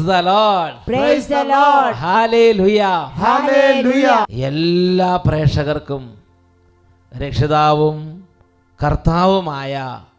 the Lord. Praise the Lord. Hallelujah. Hallelujah. എല്ലാ പ്രേക്ഷകർക്കും രക്ഷിതാവും കർത്താവുമായ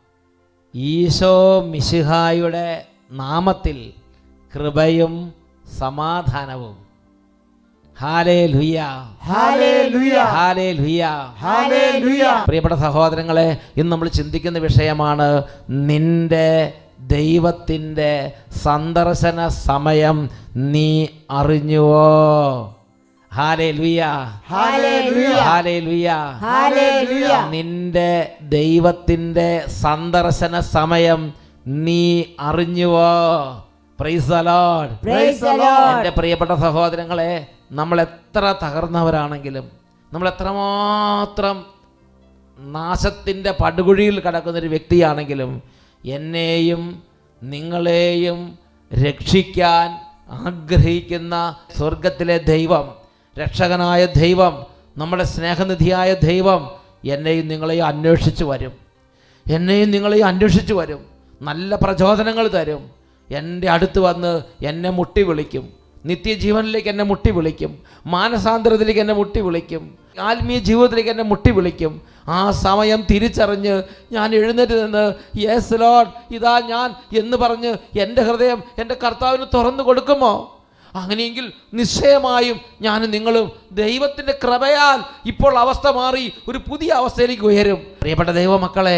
ഈശോ മിശിഹായുടെ നാമത്തിൽ കൃപയും സമാധാനവും. ഹല്ലേലൂയ. ഹല്ലേലൂയ. ഹല്ലേലൂയ. ഹല്ലേലൂയ. പ്രിയപ്പെട്ട സഹോദരങ്ങളെ, ഇന്ന് നമ്മൾ ചിന്തിക്കുന്ന വിഷയമാണ് നിന്റെ ദൈവത്തിൻ്റെ സന്ദർശന സമയം നീ അറിഞ്ഞുവോ? ഹല്ലേലൂയ. ഹല്ലേലൂയ. ഹല്ലേലൂയ. ഹല്ലേലൂയ. നിന്റെ ദൈവത്തിൻ്റെ സന്ദർശന സമയം നീ അറിഞ്ഞുവോ? Praise the Lord. Praise the Lord. എൻ്റെ പ്രിയപ്പെട്ട സഹോദരങ്ങളെ, നമ്മൾ എത്ര തകർന്നവരാണെങ്കിലും, നമ്മൾ എത്രമാത്രം നാശത്തിൻ്റെ പടുകുഴിയിൽ കിടക്കുന്നൊരു വ്യക്തിയാണെങ്കിലും, എന്നെയും നിങ്ങളെയും രക്ഷിക്കാൻ ആഗ്രഹിക്കുന്ന സ്വർഗത്തിലെ ദൈവം, രക്ഷകനായ ദൈവം, നമ്മുടെ സ്നേഹനിധിയായ ദൈവം എന്നെയും നിങ്ങളെയും അന്വേഷിച്ച് വരും. എന്നെയും നിങ്ങളെയും അന്വേഷിച്ച് വരും. നല്ല പ്രചോദനങ്ങൾ തരും. എൻ്റെ അടുത്ത് വന്ന് എന്നെ മുട്ടി വിളിക്കും. നിത്യജീവനിലേക്ക് എന്നെ മുട്ടി വിളിക്കും. മാനസാന്തരത്തിലേക്ക് എന്നെ മുട്ടി വിളിക്കും. ആത്മീയ ജീവിതത്തിലേക്ക് എന്നെ മുട്ടി വിളിക്കും. ആ സമയം തിരിച്ചറിഞ്ഞ് ഞാൻ എഴുന്നേറ്റ് നിന്ന് യെസ് ലോർഡ്, ഇതാ ഞാൻ എന്ന് പറഞ്ഞ് എൻ്റെ ഹൃദയം എൻ്റെ കർത്താവിന് തുറന്നു കൊടുക്കുമോ? അങ്ങനെയെങ്കിൽ നിശ്ചയമായും ഞാനും നിങ്ങളും ദൈവത്തിൻ്റെ കൃപയാൽ ഇപ്പോൾ അവസ്ഥ മാറി ഒരു പുതിയ അവസ്ഥയിലേക്ക് ഉയരും. പ്രിയപ്പെട്ട ദൈവമക്കളെ,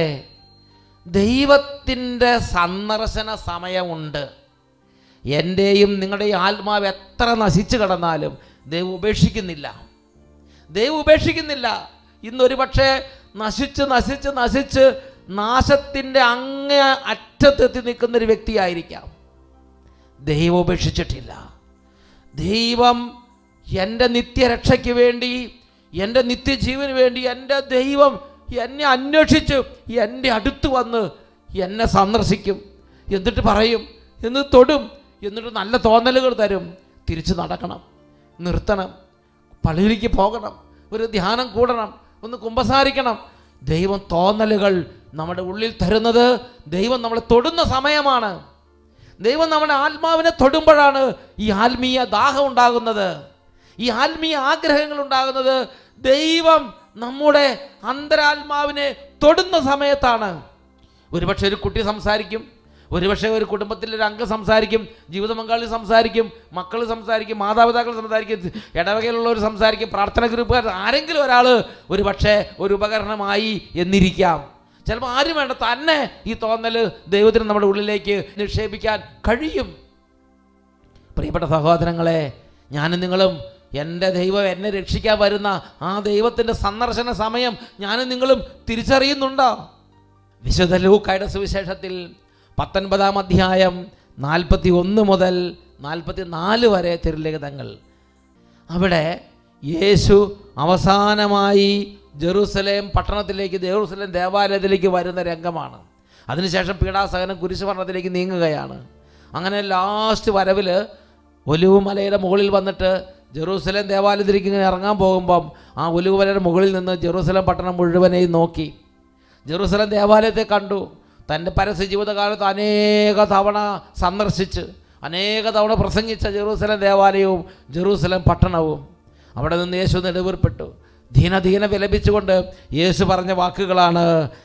ദൈവത്തിൻ്റെ സന്ദർശന സമയമുണ്ട്. എൻ്റെയും നിങ്ങളുടെയും ആത്മാവ് എത്ര നശിച്ചു കിടന്നാലും ദൈവം ഉപേക്ഷിക്കുന്നില്ല. ദൈവം ഉപേക്ഷിക്കുന്നില്ല. ഇന്നൊരു പക്ഷേ നശിച്ച് നശിച്ച് നശിച്ച് നാശത്തിൻ്റെ അങ്ങേ അറ്റത്തെത്തി നിൽക്കുന്നൊരു വ്യക്തിയായിരിക്കാം. ദൈവം ഉപേക്ഷിച്ചിട്ടില്ല. ദൈവം എൻ്റെ നിത്യരക്ഷയ്ക്ക് വേണ്ടി, എൻ്റെ നിത്യജീവന് വേണ്ടി എൻ്റെ ദൈവം എന്നെ അന്വേഷിച്ച് എൻ്റെ അടുത്ത് വന്ന് എന്നെ സന്ദർശിക്കും. എന്നിട്ട് പറയും, എന്നിട്ട് തൊടും, എന്നിട്ട് നല്ല തോന്നലുകൾ തരും. തിരിച്ച് നടക്കണം, നിർത്തണം, പള്ളിയിലേക്ക് പോകണം, ഒരു ധ്യാനം കൂടണം, ഒന്ന് കുമ്പസാരിക്കണം. ദൈവം തോന്നലുകൾ നമ്മുടെ ഉള്ളിൽ തരുന്നത് ദൈവം നമ്മളെ തൊടുന്ന സമയമാണ്. ദൈവം നമ്മുടെ ആത്മാവിനെ തൊടുമ്പോഴാണ് ഈ ആത്മീയ ദാഹം ഉണ്ടാകുന്നത്, ഈ ആത്മീയ ആഗ്രഹങ്ങൾ ഉണ്ടാകുന്നത്. ദൈവം നമ്മുടെ അന്തരാത്മാവിനെ തൊടുന്ന സമയത്താണ്. ഒരുപക്ഷെ ഒരു കുട്ടി സംസാരിക്കും, ഒരുപക്ഷെ ഒരു കുടുംബത്തിലൊരു അംഗം സംസാരിക്കും, ജീവിത പങ്കാളി സംസാരിക്കും, മക്കൾ സംസാരിക്കും, മാതാപിതാക്കൾ സംസാരിക്കും, ഇടവകയിലുള്ളവർ സംസാരിക്കും, പ്രാർത്ഥന ഗ്രൂപ്പുകാർ, ആരെങ്കിലും ഒരാൾ ഒരു പക്ഷേ ഒരു ഉപകരണമായി എന്നിരിക്കാം. ചിലപ്പോൾ ആരും വേണ്ട, തന്നെ ഈ തോന്നൽ ദൈവത്തിന് നമ്മുടെ ഉള്ളിലേക്ക് നിക്ഷേപിക്കാൻ കഴിയും. പ്രിയപ്പെട്ട സഹോദരങ്ങളെ, ഞാനും നിങ്ങളും എൻ്റെ ദൈവം എന്നെ രക്ഷിക്കാൻ വരുന്ന ആ ദൈവത്തിൻ്റെ സന്ദർശന സമയം ഞാനും നിങ്ങളും തിരിച്ചറിയുന്നുണ്ടോ? വിശുദ്ധ ലൂക്കായുടെ സുവിശേഷത്തിൽ 19-ാം അധ്യായം 41 മുതൽ 44 വരെ തിരുലിഖിതങ്ങൾ. അവിടെ യേശു അവസാനമായി ജെറൂസലേം പട്ടണത്തിലേക്ക്, ജെറൂസലേം ദേവാലയത്തിലേക്ക് വരുന്ന രംഗമാണ്. അതിനുശേഷം പീഡാസഹനം കുരിശുമരണത്തിലേക്ക് നീങ്ങുകയാണ്. അങ്ങനെ ലാസ്റ്റ് വരവിൽ ഒലിവുമലയുടെ മുകളിൽ വന്നിട്ട് ജെറൂസലേം ദേവാലയത്തിലേക്ക് ഇങ്ങനെ ഇറങ്ങാൻ പോകുമ്പം ആ ഒലിവുമലയുടെ മുകളിൽ നിന്ന് ജെറൂസലേം പട്ടണം മുഴുവനെയും നോക്കി. ജെറൂസലേം ദേവാലയത്തെ കണ്ടു. തൻ്റെ പരസ്യ ജീവിതകാലത്ത് അനേക തവണ സന്ദർശിച്ച് അനേക തവണ പ്രസംഗിച്ച ജെറൂസലേം ദേവാലയവും ജെറൂസലേം പട്ടണവും. അവിടെ നിന്ന് യേശു നെടുവേർപ്പെട്ടു. ദീന വിലപിച്ചുകൊണ്ട് യേശു പറഞ്ഞ വാക്കുകളാണ്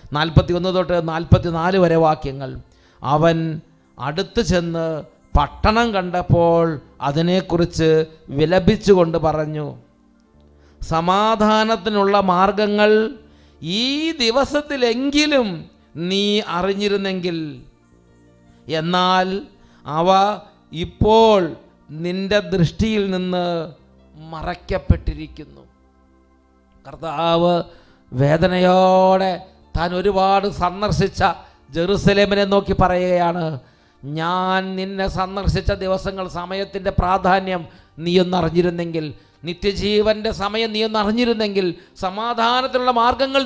41 തൊട്ട് 44 വരെ വാക്യങ്ങൾ. അവൻ അടുത്ത് ചെന്ന് പട്ടണം കണ്ടപ്പോൾ അതിനെക്കുറിച്ച് വിലപിച്ചുകൊണ്ട് പറഞ്ഞു, സമാധാനത്തിനുള്ള മാർഗങ്ങൾ ഈ ദിവസത്തിലെങ്കിലും നീ അറിഞ്ഞിരുന്നെങ്കിൽ, എന്നാൽ അവ ഇപ്പോൾ നിന്റെ ദൃഷ്ടിയിൽ നിന്ന് മറയ്ക്കപ്പെട്ടിരിക്കുന്നു. കർത്താവ് വേദനയോടെ താൻ ഒരുപാട് സന്ദർശിച്ച ജെറുസലേമിനെ നോക്കി പറയുകയാണ്, ഞാൻ നിന്നെ സന്ദർശിച്ച ദിവസങ്ങൾ, സമയത്തിൻ്റെ പ്രാധാന്യം നീയൊന്നറിഞ്ഞിരുന്നെങ്കിൽ, നിത്യജീവൻ്റെ സമയം നീയൊന്നറിഞ്ഞിരുന്നെങ്കിൽ, സമാധാനത്തിനുള്ള മാർഗങ്ങൾ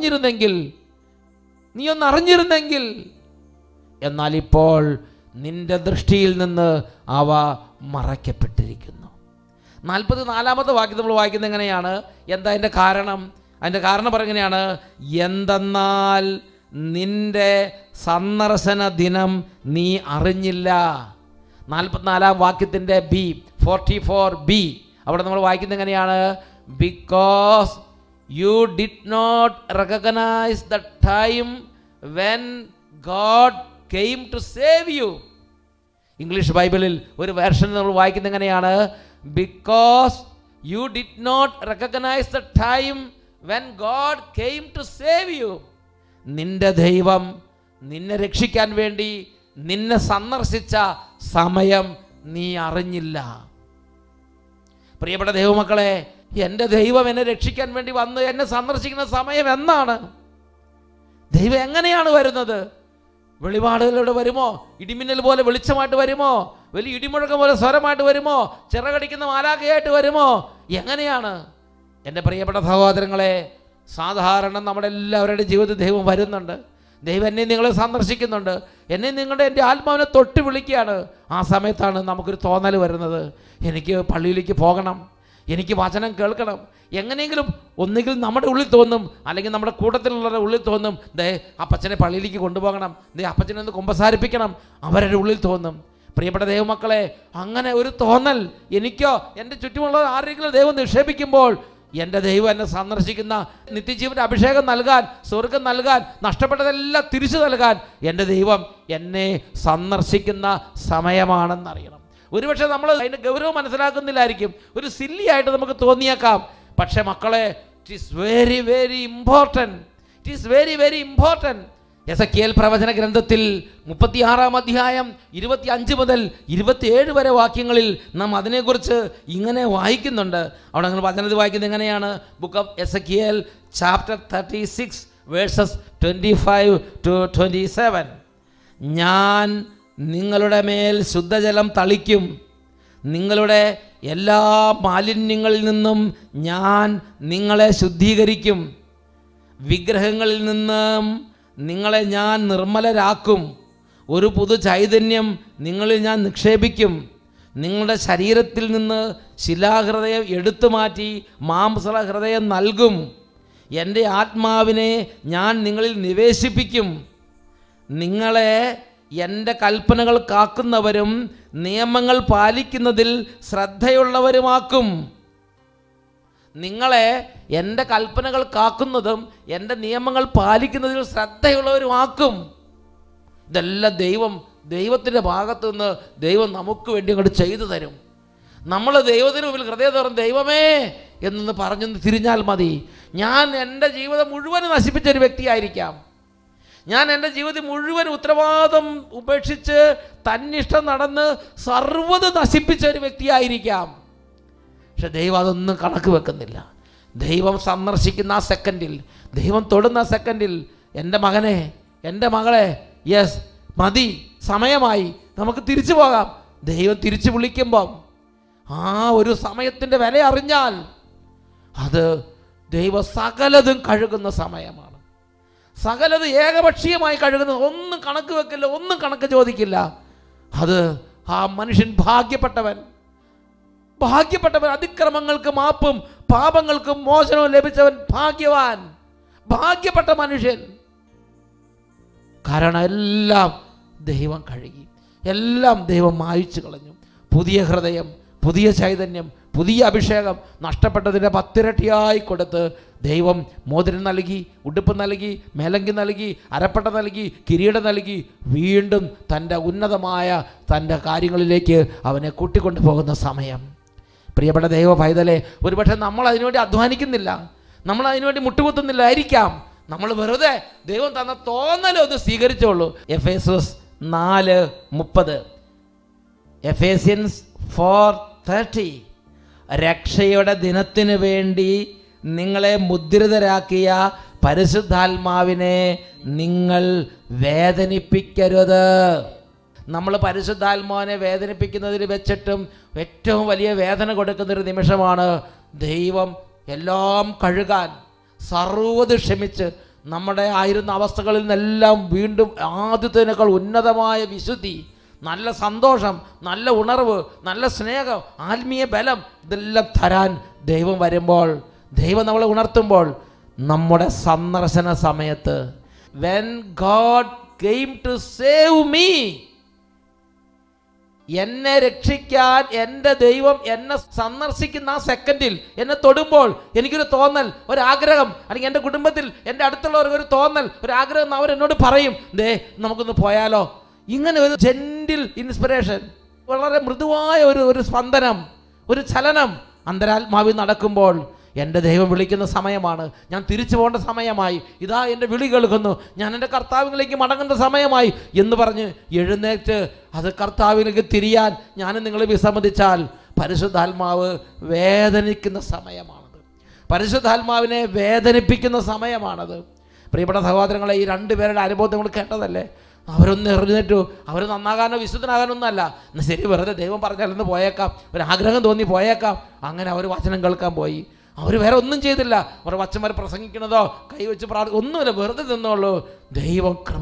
നീയൊന്നറിഞ്ഞിരുന്നെങ്കിൽ, എന്നാൽ ഇപ്പോൾ നിന്റെ ദൃഷ്ടിയിൽ നിന്ന് അവ മറയ്ക്കപ്പെട്ടിരിക്കുന്നു. 44-ാമത്തെ വാക്യം നമ്മൾ വായിക്കുന്നത് എങ്ങനെയാണ്? എന്താ അതിൻ്റെ കാരണം? അതിൻ്റെ കാരണം പറയുകയാണ്, എന്തെന്നാൽ നിന്റെ സന്ദർശന ദിനം നീ അറിഞ്ഞില്ല. 44 വാക്യത്തിൻ്റെ ബി, 44b, അവിടെ നമ്മൾ വായിക്കുന്നത് എങ്ങനെയാണ്? Because you did not recognise the time when God came to save you. English ബൈബിളിൽ ഒരു വേർഷൻ നമ്മൾ വായിക്കുന്നത് എങ്ങനെയാണ്? Because you did not recognise the time when God came to save you. നിന്റെ ദൈവം നിന്നെ രക്ഷിക്കാൻ വേണ്ടി നിന്നെ സന്ദർശിച്ച സമയം നീ അറിഞ്ഞില്ല. പ്രിയപ്പെട്ട ദൈവമക്കളെ, എൻ്റെ ദൈവം എന്നെ രക്ഷിക്കാൻ വേണ്ടി വന്ന് എന്നെ സന്ദർശിക്കുന്ന സമയം എന്നാണ്? ദൈവം എങ്ങനെയാണ് വരുന്നത്? വെളിപാടുകളിലൂടെ വരുമോ? ഇടിമിന്നൽ പോലെ വെളിച്ചമായിട്ട് വരുമോ? വലിയ ഇടിമുഴക്കം പോലെ സ്വരമായിട്ട് വരുമോ? ചിറകടിക്കുന്ന മാലാഖയായിട്ട് വരുമോ? എങ്ങനെയാണ്? എൻ്റെ പ്രിയപ്പെട്ട സഹോദരങ്ങളെ, സാധാരണ നമ്മുടെ എല്ലാവരുടെയും ജീവിതത്തിൽ ദൈവം വരുന്നുണ്ട്. ദൈവം എന്നെ നിങ്ങളെ സന്ദർശിക്കുന്നുണ്ട്. എന്നെ എൻ്റെ ആത്മാവിനെ തൊട്ട് വിളിക്കുകയാണ്. ആ സമയത്താണ് നമുക്കൊരു തോന്നൽ വരുന്നത്, എനിക്ക് പള്ളിയിലേക്ക് പോകണം, എനിക്ക് വചനം കേൾക്കണം. എങ്ങനെയെങ്കിലും ഒന്നുകിൽ നമ്മുടെ ഉള്ളിൽ തോന്നും, അല്ലെങ്കിൽ നമ്മുടെ കൂട്ടത്തിലുള്ളവരുടെ ഉള്ളിൽ തോന്നും, ദേ അപ്പച്ചനെ പള്ളിയിലേക്ക് കൊണ്ടുപോകണം, ദേ അപ്പച്ചനെ ഒന്ന് കുമ്പസാരിപ്പിക്കണം, അവരുടെ ഉള്ളിൽ തോന്നും. പ്രിയപ്പെട്ട ദൈവമക്കളെ, അങ്ങനെ ഒരു തോന്നൽ എനിക്കോ എൻ്റെ ചുറ്റുമുള്ള ആരെങ്കിലും ദൈവം നിക്ഷേപിക്കുമ്പോൾ, എൻ്റെ ദൈവം എന്നെ സന്ദർശിക്കുന്ന, നിത്യജീവൻ്റെ അഭിഷേകം നൽകാൻ, സ്വർഗം നൽകാൻ, നഷ്ടപ്പെട്ടതെല്ലാം തിരിച്ചു നൽകാൻ എൻ്റെ ദൈവം എന്നെ സന്ദർശിക്കുന്ന സമയമാണെന്നറിയണം. ഒരുപക്ഷെ നമ്മൾ അതിൻ്റെ ഗൗരവം മനസ്സിലാക്കുന്നില്ലായിരിക്കും, ഒരു സില്ലി ആയിട്ട് നമുക്ക് തോന്നിയേക്കാം. പക്ഷേ മക്കളെ, it is very very important. It is very very important. എസെക്കിയേൽ പ്രവചന ഗ്രന്ഥത്തിൽ 36-ാം അധ്യായം 25 മുതൽ 27 വരെ വാക്യങ്ങളിൽ നാം അതിനെക്കുറിച്ച് ഇങ്ങനെ വായിക്കുന്നുണ്ട്. അവിടെ നിങ്ങൾ വചനത്തിൽ വായിക്കുന്നത് എങ്ങനെയാണ്? Book of Ezekiel chapter 36 verses 25 to 27. ഞാൻ നിങ്ങളുടെ മേൽ ശുദ്ധജലം തളിക്കും, നിങ്ങളുടെ എല്ലാ മാലിന്യങ്ങളിൽ നിന്നും ഞാൻ നിങ്ങളെ ശുദ്ധീകരിക്കും, വിഗ്രഹങ്ങളിൽ നിന്നും നിങ്ങളെ ഞാൻ നിർമ്മലരാക്കും, ഒരു പുതു ചൈതന്യം നിങ്ങളിൽ ഞാൻ നിക്ഷേപിക്കും, നിങ്ങളുടെ ശരീരത്തിൽ നിന്ന് ശിലാഹൃദയം എടുത്തു മാറ്റി മാംസഹൃദയം നൽകും, എൻ്റെ ആത്മാവിനെ ഞാൻ നിങ്ങളിൽ നിവേശിപ്പിക്കും, നിങ്ങളെ എൻ്റെ കൽപ്പനകൾ കാക്കുന്നവരും നിയമങ്ങൾ പാലിക്കുന്നതിൽ ശ്രദ്ധയുള്ളവരുമാക്കും. നിങ്ങളെ എൻ്റെ കൽപ്പനകൾ കാക്കുന്നതും എൻ്റെ നിയമങ്ങൾ പാലിക്കുന്നതിൽ ശ്രദ്ധയുള്ളവരുമാക്കും. ഇതെല്ലാം ദൈവത്തിൻ്റെ ഭാഗത്തു നിന്ന് ദൈവം നമുക്ക് വേണ്ടി അങ്ങോട്ട് ചെയ്തു തരും. നമ്മൾ ദൈവത്തിന് മുമ്പിൽ ഹൃദയം തുറന്ന് ദൈവമേ എന്നൊന്ന് പറഞ്ഞൊന്ന് തിരിഞ്ഞാൽ മതി. ഞാൻ എൻ്റെ ജീവിതം മുഴുവൻ നശിപ്പിച്ചൊരു വ്യക്തിയായിരിക്കാം. ഞാൻ എൻ്റെ ജീവിതം മുഴുവൻ ഉത്തരവാദിത്വം ഉപേക്ഷിച്ച് തന്നിഷ്ടം നടന്ന് സർവ്വത് നശിപ്പിച്ച ഒരു വ്യക്തിയായിരിക്കാം. പക്ഷെ ദൈവം അതൊന്നും കണക്ക് വെക്കുന്നില്ല. ദൈവം സന്ദർശിക്കുന്ന ആ സെക്കൻഡിൽ, ദൈവം തൊടുന്ന സെക്കൻഡിൽ, എൻ്റെ മകനെ, എൻ്റെ മകളെ, യെസ് മതി, സമയമായി, നമുക്ക് തിരിച്ചു പോകാം. ദൈവം തിരിച്ചു വിളിക്കുമ്പം ആ ഒരു സമയത്തിൻ്റെ വില അറിഞ്ഞാൽ അത് ദൈവം സകലതും കഴുകുന്ന സമയമാണ്. സകലത് ഏകപക്ഷീയമായി കഴുകുന്നത്, ഒന്നും കണക്ക് വെക്കില്ല, ഒന്നും കണക്ക് ചോദിക്കില്ല. അത് ആ മനുഷ്യൻ ഭാഗ്യപ്പെട്ടവൻ. അതിക്രമങ്ങൾക്ക് മാപ്പും പാപങ്ങൾക്ക് മോചനവും ലഭിച്ചവൻ ഭാഗ്യവാൻ, ഭാഗ്യപ്പെട്ട മനുഷ്യൻ. കാരണം എല്ലാം ദൈവം കഴുകി, എല്ലാം ദൈവം മായ്ച്ചു കളഞ്ഞു. പുതിയ ഹൃദയം, പുതിയ ചൈതന്യം, പുതിയ അഭിഷേകം നഷ്ടപ്പെട്ടതിൻ്റെ 10 ഇരട്ടിയായി കൊടുത്ത് ദൈവം മോതിരം നൽകി, ഉടുപ്പ് നൽകി, മേലങ്കി നൽകി, അരപ്പട്ട നൽകി, കിരീടം നൽകി, വീണ്ടും തൻ്റെ ഉന്നതമായ തൻ്റെ കാര്യങ്ങളിലേക്ക് അവനെ കൂട്ടിക്കൊണ്ടു പോകുന്ന സമയം. പ്രിയപ്പെട്ട ദൈവ പൈതലെ, ഒരുപക്ഷെ നമ്മൾ അതിനുവേണ്ടി അധ്വാനിക്കുന്നില്ല, നമ്മൾ അതിനുവേണ്ടി മുട്ടുകുത്തുന്നില്ലായിരിക്കാം. നമ്മൾ വെറുതെ ദൈവം തന്ന തോന്നലൊന്ന് സ്വീകരിച്ചോളൂ. എഫേസ്യസ് 4:30, എഫേസ്യൻസ് 4:30, രക്ഷയുടെ ദിനത്തിന് വേണ്ടി നിങ്ങളെ മുദ്രിതരാക്കിയ പരിശുദ്ധാത്മാവിനെ നിങ്ങൾ വേദനിപ്പിക്കരുത്. നമ്മൾ പരിശുദ്ധാത്മാവിനെ വേദനിപ്പിക്കുന്നതിൽ വെച്ചിട്ടും ഏറ്റവും വലിയ വേദന കൊടുക്കുന്നൊരു നിമിഷമാണ് ദൈവം എല്ലാം കഴുകാൻ, സർവ്വത് ക്ഷമിച്ച് നമ്മുടെ ആയിരുന്ന അവസ്ഥകളിൽ നിന്നെല്ലാം വീണ്ടും ആദ്യത്തേനേക്കാൾ ഉന്നതമായ വിശുദ്ധി, നല്ല സന്തോഷം, നല്ല ഉണർവ്, നല്ല സ്നേഹം, ആത്മീയ ബലം ഇതെല്ലാം തരാൻ ദൈവം വരുമ്പോൾ, ദൈവം നമ്മളെ ഉണർത്തുമ്പോൾ, നമ്മുടെ സന്ദർശന സമയത്ത് when God came to save me, എന്നെ രക്ഷിക്കാൻ എൻ്റെ ദൈവം എന്നെ സന്ദർശിക്കുന്ന ആ സെക്കൻഡിൽ എന്നെ തൊടുമ്പോൾ എനിക്കൊരു തോന്നൽ, ഒരാഗ്രഹം, അല്ലെങ്കിൽ എൻ്റെ കുടുംബത്തിൽ എൻ്റെ അടുത്തുള്ളവർക്ക് ഒരു തോന്നൽ, ഒരാഗ്രഹം, അവരെന്നോട് പറയും, ദേ നമുക്കൊന്ന് പോയാലോ. ഇങ്ങനെ ഒരു ജെന്റിൽ ഇൻസ്പിറേഷൻ, വളരെ മൃദുവായ ഒരു സ്പന്ദനം, ഒരു ചലനം അന്തരാത്മാവിൽ നടക്കുമ്പോൾ എൻ്റെ ദൈവം വിളിക്കുന്ന സമയമാണ്, ഞാൻ തിരിച്ചു പോകേണ്ട സമയമായി, ഇതാ എൻ്റെ വിളി കേൾക്കുന്നു, ഞാൻ എൻ്റെ കർത്താവിലേക്ക് മടങ്ങേണ്ട സമയമായി എന്ന് പറഞ്ഞ് എഴുന്നേറ്റ് അത് കർത്താവിലേക്ക് തിരിയാൻ ഞാനും നിങ്ങൾ വിസമ്മതിച്ചാൽ പരിശുദ്ധാത്മാവ് വേദനിക്കുന്ന സമയമാണത്. പരിശുദ്ധാത്മാവിനെ വേദനിപ്പിക്കുന്ന സമയമാണത്. പ്രിയപ്പെട്ട സഹോദരങ്ങളെ, ഈ രണ്ടുപേരുടെ അനുഭവം നമ്മൾ കേട്ടതല്ലേ? അവരൊന്ന് എറിഞ്ഞിട്ടു, അവർ നന്നാകാനോ വിശുദ്ധനാകാനൊന്നും അല്ല, എന്നാൽ ശരി വെറുതെ ദൈവം പറഞ്ഞാലൊന്ന് പോയേക്കാം, ഒരാഗ്രഹം തോന്നി പോയേക്കാം. അങ്ങനെ അവർ വചനം കേൾക്കാൻ പോയി. അവർ വേറെ ഒന്നും ചെയ്തില്ല, അവർ വച്ചന്മാർ പ്രസംഗിക്കണതോ കൈവച്ച് ഒന്നുമില്ല, വെറുതെ നിന്നുള്ളൂ. ദൈവം കൃപ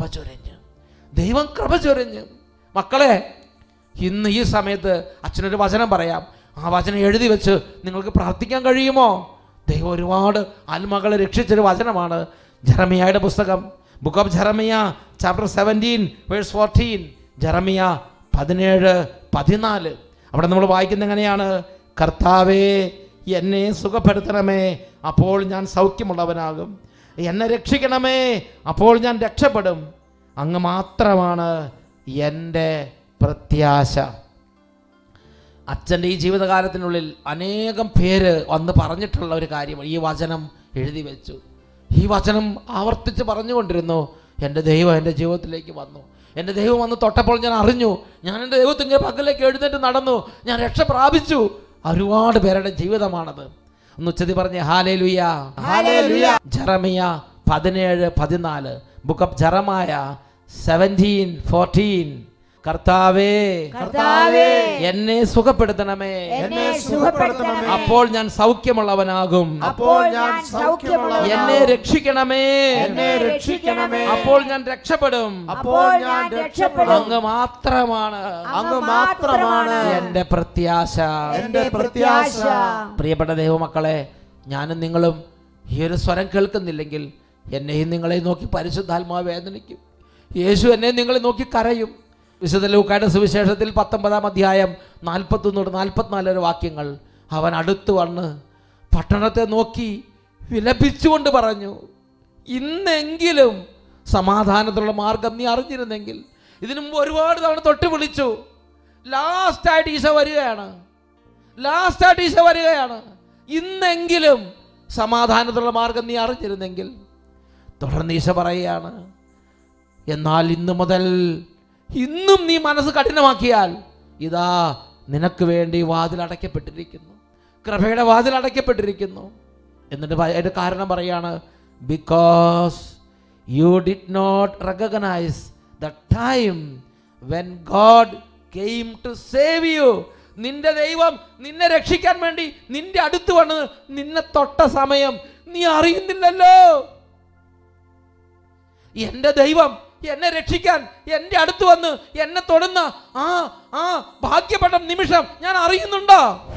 ചൊരിഞ്ഞ്. മക്കളെ, ഇന്ന് ഈ സമയത്ത് അച്ഛനൊരു വചനം പറയാം. ആ വചനം എഴുതി വെച്ച് നിങ്ങൾക്ക് പ്രാർത്ഥിക്കാൻ കഴിയുമോ? ദൈവം ഒരുപാട് ആത്മാക്കളെ രക്ഷിച്ചൊരു വചനമാണ്. ജെറമിയായുടെ പുസ്തകം, book of Jeremiah, chapter 17 verse 14. Jeremiah 17:14. അവിടെ നമ്മൾ വായിക്കുന്നത് എങ്ങനെയാണ്? കർത്താവേ, എന്നെ സുഖപ്പെടുത്തണമേ, അപ്പോൾ ഞാൻ സൗഖ്യമുള്ളവനാകും. എന്നെ രക്ഷിക്കണമേ, അപ്പോൾ ഞാൻ രക്ഷപ്പെടും. അങ്ങ് മാത്രമാണ് എൻ്റെ പ്രത്യാശ. അച്ഛൻ്റെ ഈ ജീവിതകാലത്തിനുള്ളിൽ അനേകം പേര് വന്ന് പറഞ്ഞിട്ടുള്ള ഒരു കാര്യമാണ്. ഈ വചനം എഴുതി വെച്ചു, ഈ വചനം ആവർത്തിച്ച് പറഞ്ഞുകൊണ്ടിരുന്നു. എൻ്റെ ദൈവം എൻ്റെ ജീവിതത്തിലേക്ക് വന്നു, എൻ്റെ ദൈവം വന്ന് തൊട്ടപ്പോൾ ഞാൻ അറിഞ്ഞു, ഞാൻ എൻ്റെ ദൈവത്തിൻ്റെ പക്കലേക്ക് എഴുന്നേറ്റ് നടന്നു, ഞാൻ രക്ഷ പ്രാപിച്ചു. ഒരുപാട് പേരുടെ ജീവിതമാണത്. ഒന്ന് ഉച്ചത്തി പറഞ്ഞേ ഹല്ലേലൂയ. Jeremiah 17:14, book of Jeremiah 17:14. കർത്താവേ, എന്നെ സുഖപ്പെടുത്തണമേ, അപ്പോൾ ഞാൻ സൗഖ്യമുള്ളവനാകും. എന്നെ രക്ഷിക്കണമേ, അപ്പോൾ ഞാൻ രക്ഷപ്പെടും. അങ്ങ് മാത്രമാണ് എന്റെ പ്രത്യാശ. പ്രിയപ്പെട്ട ദൈവമക്കളെ, ഞാനും നിങ്ങളും ഈ ഒരു സ്വരം കേൾക്കുന്നില്ലെങ്കിൽ എന്നെയും നിങ്ങളെയും നോക്കി പരിശുദ്ധാത്മാവ് വേദനിക്കും. യേശു എന്നെയും നിങ്ങളെ നോക്കി കരയും. വിശുദ്ധ ലൂക്കായുടെ സുവിശേഷത്തിൽ 19-ാം അധ്യായം 41-44 വാക്യങ്ങൾ. അവൻ അടുത്ത് വന്ന് പട്ടണത്തെ നോക്കി വിലപിച്ചുകൊണ്ട് പറഞ്ഞു, ഇന്നെങ്കിലും സമാധാനത്തിലുള്ള മാർഗം നീ അറിഞ്ഞിരുന്നെങ്കിൽ. ഇതിനു മുമ്പ് ഒരുപാട് തവണ തൊട്ട് വിളിച്ചു. ലാസ്റ്റായിട്ട് ഈശോ വരികയാണ്. ഇന്നെങ്കിലും സമാധാനത്തിലുള്ള മാർഗം നീ അറിഞ്ഞിരുന്നെങ്കിൽ. തുടർന്ന് ഈശോ പറയുകയാണ്, എന്നാൽ ഇന്നു മുതൽ ഇന്നും നീ മനസ്സ് കഠിനമാക്കിയാൽ ഇതാ നിനക്ക് വേണ്ടി വാതിൽ അടയ്ക്കപ്പെട്ടിരിക്കുന്നു, കൃപയുടെ വാതിൽ അടയ്ക്കപ്പെട്ടിരിക്കുന്നു. എന്നിട്ട് അതിൻ്റെ കാരണം പറയാണ്, because you did not recognise the time when God came to save you. നിന്റെ ദൈവം നിന്നെ രക്ഷിക്കാൻ വേണ്ടി നിന്റെ അടുത്ത് വന്ന് നിന്നെ തൊട്ട സമയം നീ അറിയുന്നില്ലല്ലോ. എൻ്റെ ദൈവം എന്നെ രക്ഷിക്കാൻ എൻ്റെ അടുത്ത് വന്ന് എന്നെ തൊടുന്ന ആ ഭാഗ്യപ്പെട്ട നിമിഷം ഞാൻ അറിയുന്നുണ്ടോ?